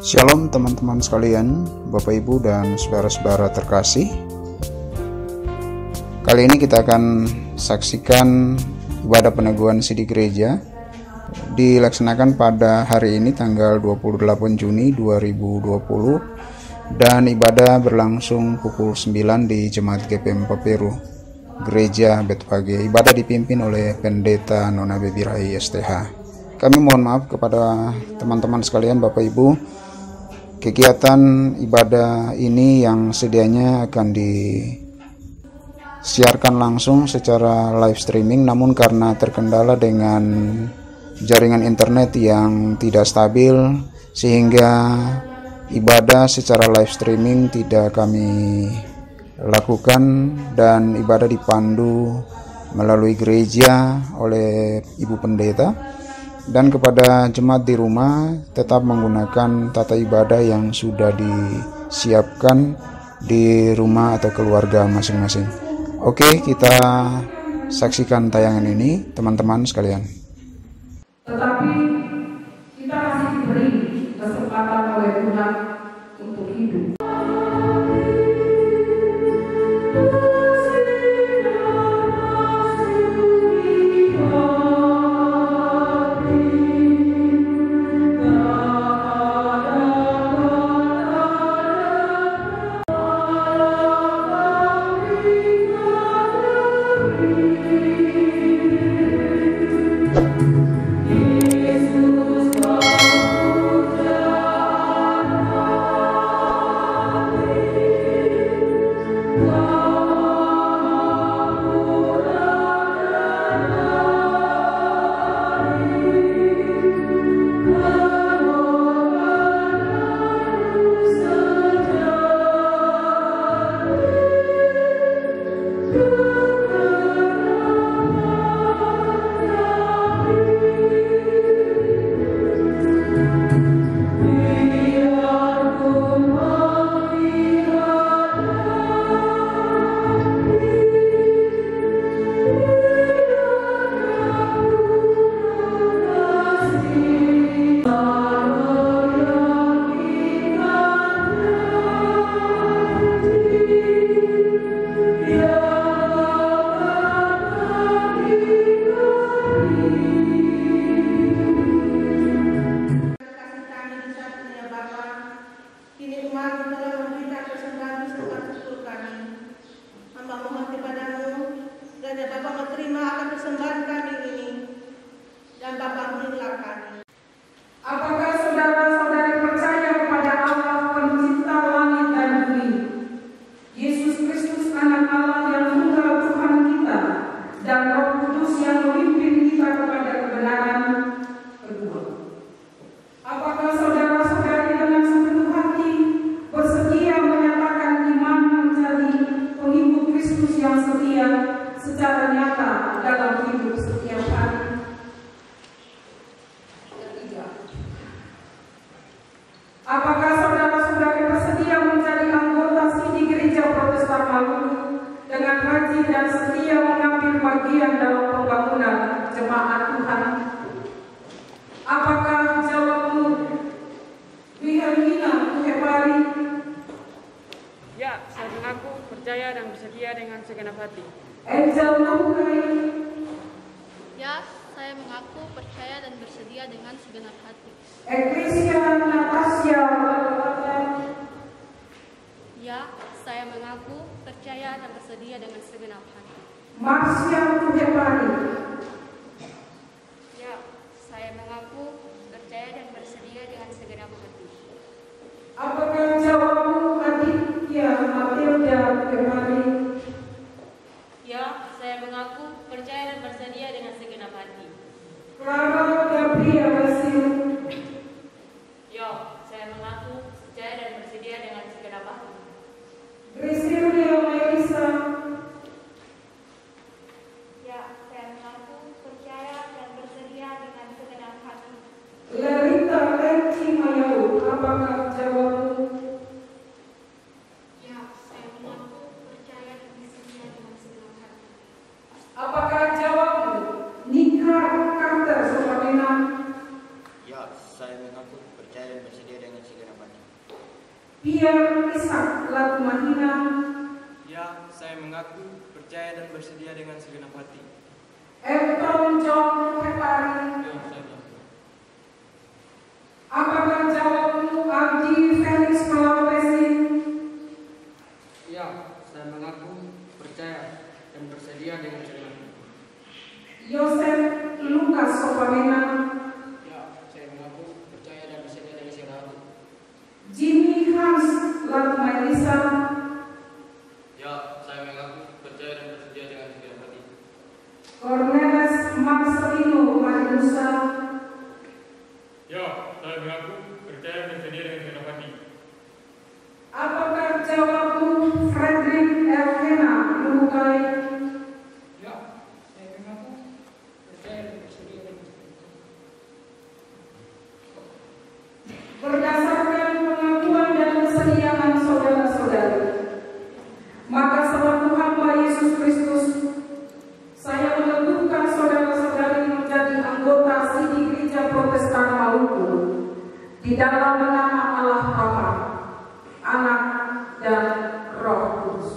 Shalom teman-teman sekalian, Bapak Ibu dan saudara-saudara terkasih. Kali ini kita akan saksikan ibadah peneguhan sidi gereja dilaksanakan pada hari ini tanggal 28 Juni 2020 dan ibadah berlangsung pukul 9 di Jemaat GPM Paperu, Gereja Betfage. Ibadah dipimpin oleh Pendeta Nona Bebirai STH. Kami mohon maaf kepada teman-teman sekalian, Bapak Ibu. Kegiatan ibadah ini yang sedianya akan disiarkan langsung secara live streaming, namun karena terkendala dengan jaringan internet yang tidak stabil, sehingga ibadah secara live streaming tidak kami lakukan, dan ibadah dipandu melalui gereja oleh Ibu Pendeta. Dan kepada jemaat di rumah tetap menggunakan tata ibadah yang sudah disiapkan di rumah atau keluarga masing-masing. Oke, kita saksikan tayangan ini teman-teman sekalian. Tetapi kita masih diberi kesempatan oleh Tuhan untuk hidup. Apakah saudara-saudari percaya kepada Allah pencipta langit dan bumi, Yesus Kristus anak Allah yang tunggal Tuhan kita, dan Roh Kudus yang memimpin kita kepada kebenaran? Kedua, apakah saudara-saudari dengan sepenuh hati bersedia menyatakan iman menjadi pengikut Kristus yang setia secara nyata dalam hidup setiap hari? Apakah saudara-saudari bersedia menjadi anggota sidi gereja Protestan Maluku dengan rajin dan setia mengambil bagian dalam pembangunan jemaat Tuhan? Apakah jawabmu Wilhelmina Tuhepari? Ya, saya mengaku percaya dan bersedia dengan segenap hati. Angel Nahukai? Ya, saya mengaku percaya dan bersedia dengan segenap hati. Eklesia Natasha Lalawata? Ya, saya mengaku percaya dan bersedia dengan segenap hati. Marsya Tuhepari? Ya, saya mengaku percaya dan bersedia dengan segenap hati. Apakah jawabmu Aditya Matilda Tuhepari? Ya, saya mengaku percaya dan bersedia dengan segenap hati. Clara Gabriel Basil? Ya, saya mengaku percaya dan bersedia dengan segenap hati. Priscilia Melisa? Ya, saya mengaku percaya dan bersedia dengan segenap hati. Larita Lenti Mayau, apakah jawabmu? Ya, saya mengaku percaya dan bersedia dengan segenap hati. Apakah jawabmu Nika Carter Sopadina? Ya, saya mengaku percaya dan bersedia dengan segenap hati. Pierre Ishak Latumahina. Ya, saya mengaku percaya dan bersedia dengan segenap hati. Elton John Hepari. Ya, saya mengaku. Apakah jawabmu Abdi Felix Malawesi? Ya, saya mengaku percaya dan bersedia dengan segenap hati. Yosef Lukas Sopamena. Ya, saya mengaku percaya dan bersedia dengan segenap hati. Jimmy Hans Latmailisa. Ya, saya mengaku percaya dan bersedia dengan segenap hati. Cornelis Marcelino Marinusa. Ya, saya mengaku percaya dan bersedia dengan segenap hati. Apakah jawabmu Frederick Elvena Lukai? Ya, saya mengaku percaya dan bersedia dengan segenap hati. Berdasarkan pengakuan dan kesediaan saudara-saudari, maka selaku hamba Yesus Kristus, saya meneguhkan saudara-saudari menjadi anggota Sidi Gereja Protestan Maluku di dalam nama Allah Bapa, Anak, dan Roh Kudus.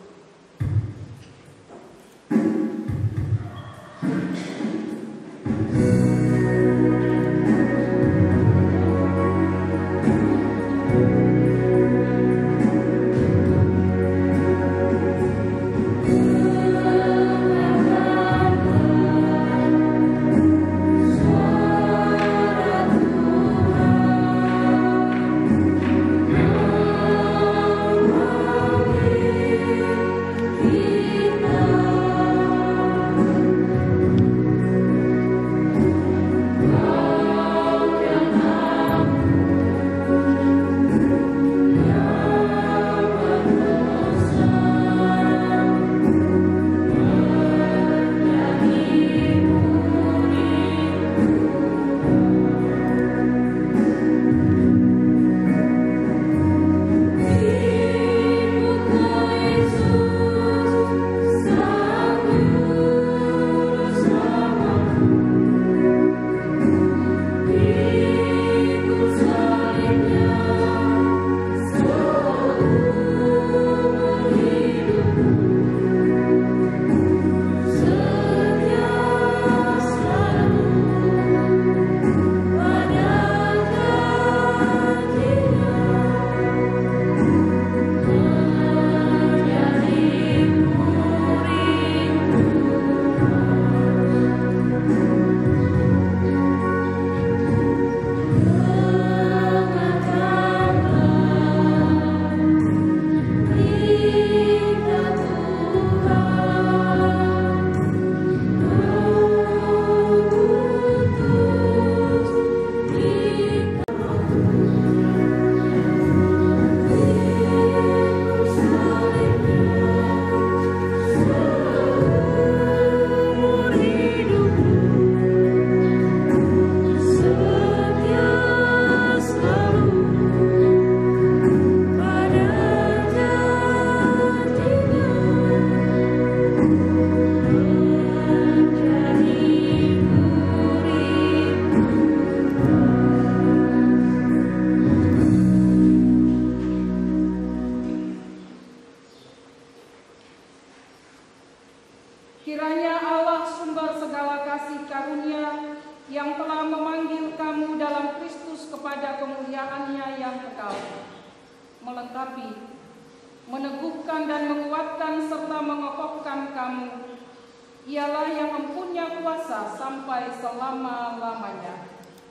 Kiranya Allah sumber segala kasih karunia yang telah memanggil kamu dalam Kristus kepada kemuliaan-Nya yang kekal, melengkapi, meneguhkan dan menguatkan serta mengokohkan kamu. Ialah yang mempunyai kuasa sampai selama-lamanya.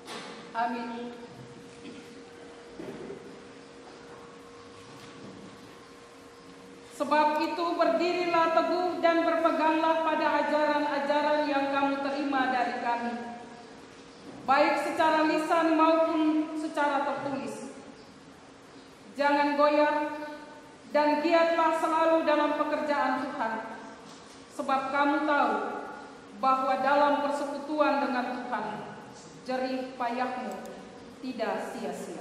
Amin. Sebab itu berdirilah teguh dan berpeganglah pada ajaran-ajaran yang kamu terima dari kami, baik secara lisan maupun secara tertulis. Jangan goyah dan giatlah selalu dalam pekerjaan Tuhan, sebab kamu tahu bahwa dalam persekutuan dengan Tuhan, jerih payahmu tidak sia-sia.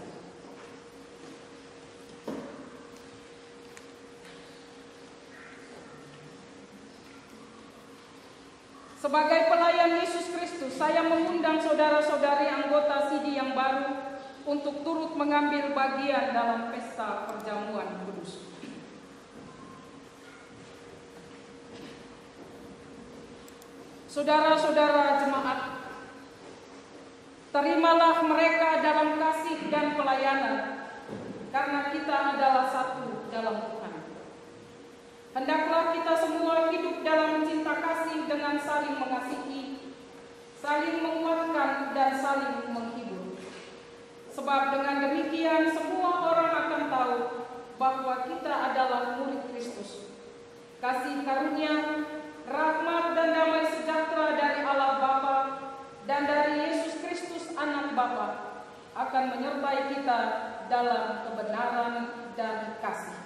Sebagai pelayan Yesus Kristus, saya mengundang saudara-saudari anggota Sidi yang baru untuk turut mengambil bagian dalam pesta perjamuan kudus. Saudara-saudara jemaat, terimalah mereka dalam kasih dan pelayanan, karena kita adalah satu dalam Tuhan. Hendaklah kita semua hidup dalam cinta kasih dengan saling mengasihi, saling menguatkan, dan saling menghibur. Sebab dengan demikian semua orang akan tahu bahwa kita adalah murid Kristus. Kasih karunia, rahmat dan damai sejahtera dari Allah Bapa dan dari Yesus Kristus Anak Bapa akan menyertai kita dalam kebenaran dan kasih.